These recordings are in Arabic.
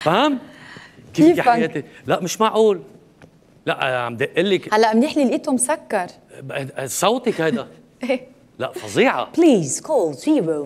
فهم؟ كيف يا حياتي؟ لا مش معقول. لا عم دق لك هلا منيح لي لقيته مسكر. صوتك هيدا ايه لا فظيعة. Please call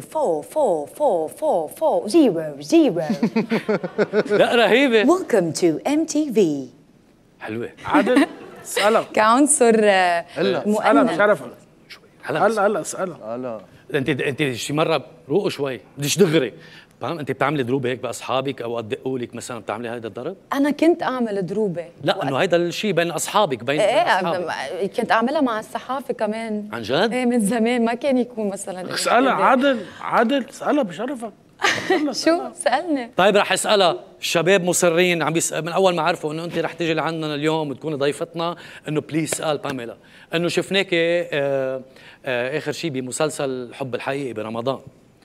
0444400. لا رهيبة. Welcome to MTV. حلوة. عادل اسألها كعنصر اسألها مش عارف هلا اسألها هلا. انت شي مرة روقوا شوي بديش دغري فاهم؟ انت بتعملي دروب هيك باصحابك او دقوا لك مثلا بتعملي هيدا الضرب؟ انا كنت اعمل دروبه. لا انه هيدا الشيء بين اصحابك بين ايه كنت اعملها مع الصحافه كمان. عن جد؟ ايه من زمان ما كان يكون مثلا. اسألها عادل اسألها بشرفك. شو سألني؟ طيب رح اسالها. الشباب مصرين عم من اول ما عرفوا انه انت رح تيجي لعندنا اليوم وتكوني ضيفتنا انه بليز اسال باميلا انه شفناكي اخر شيء بمسلسل الحب الحقيقي برمضان.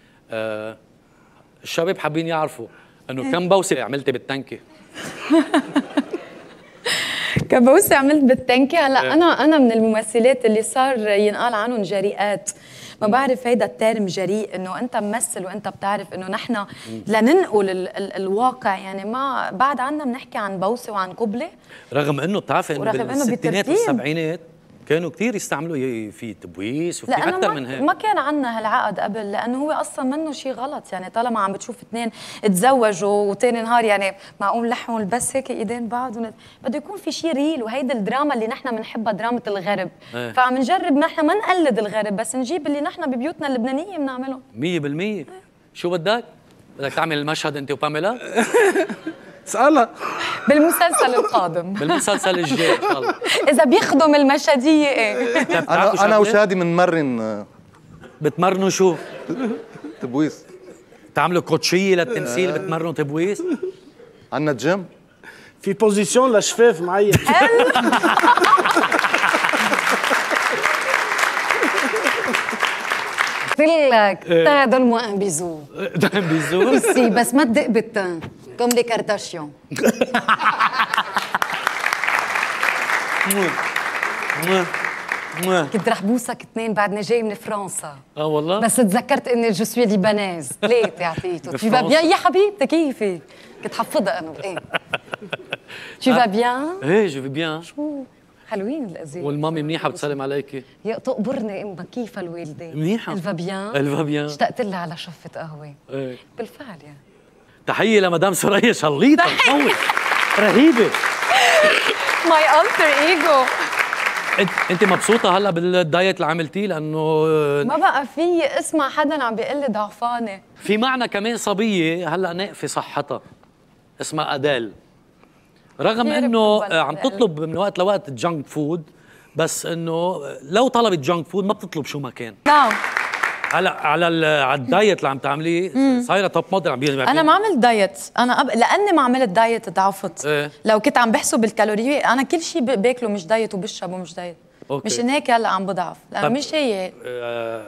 الشباب حابين يعرفوا انه كم بوسه عملتي بالتنكة؟ كم بوسه عملت بالتنكة؟ هلا انا من الممثلات اللي صار ينقال عنهم جريئات. ما بعرف هيدا الترم جريء انه انت ممثل وانت بتعرف انه نحن لننقل الواقع يعني ما بعد عنا بنحكي عن بوسه وعن قبله. رغم انه بتعرفي انه بالستينات والسبعينات كانوا كثير يستعملوا في تبويس وفي اكثر من هيك. ما كان عندنا هالعقد قبل لانه هو اصلا منه شيء غلط يعني طالما عم بتشوف اثنين تزوجوا وثاني نهار يعني معقول لحموا بس هيك ايدين بعض بده يكون في شيء ريل وهيدا الدراما اللي نحن بنحبها دراما الغرب. فعم نجرب نحن ما نقلد الغرب بس نجيب اللي نحن ببيوتنا اللبنانيه بنعمله 100%. شو بدك تعمل المشهد انت وباميلا؟ اسألها بالمسلسل القادم بالمسلسل الجاي ان شاء الله اذا بيخدم المشهديه. ايه انا وشادي بنمرن. بتمرنوا شو؟ تبويس. تعملوا كوتشيه للتمثيل بتمرنوا تبويس؟ عندنا جيم في بوزيسيون لشفاف معين. قلت لك donne-moi un bisou. un bisou aussi بس ما تدق بالتان comme les Kardashians. كنت رح بوسك اثنين بعدني جاي من فرنسا. والله بس تذكرت اني جو سوي ليبانيز. ليه تعطيته؟ tu vas bien يا حبيبتي كيفي؟ كنت حفظها انا ايه. tu vas bien؟ ايه جو في بيان. شو حلوين الازياء. والمامي منيحه بتسلم عليكي. يا تقبرني امك كيف الوالده؟ منيحه. الفا بيان؟ الفا بيان. اشتقت لها على شفه قهوه. ايه بالفعل يعني. تحيه لمدام سوريا شليطه مقوي رهيبه. ماي التر ايجو. انت مبسوطه هلا بالدايت اللي عملتيه لانه ما بقى في اسمع حدا عم بيقول لي ضعفانه. في معنا كمان صبيه هلا ناقفه صحتها اسمها اديل رغم انه عم تطلب من وقت لوقت جانك فود بس انه لو طلبت جانك فود ما بتطلب شو ما كان. نعم هلا على الدايت اللي عم تعمليه صايره توب موديل عم انا ما عملت دايت انا لاني ما عملت دايت ضعفت. لو كنت عم بحسب الكالوري انا كل شيء باكله مش دايت وبشربه مش دايت. مش هيك هلا عم بضعف لانه مش هي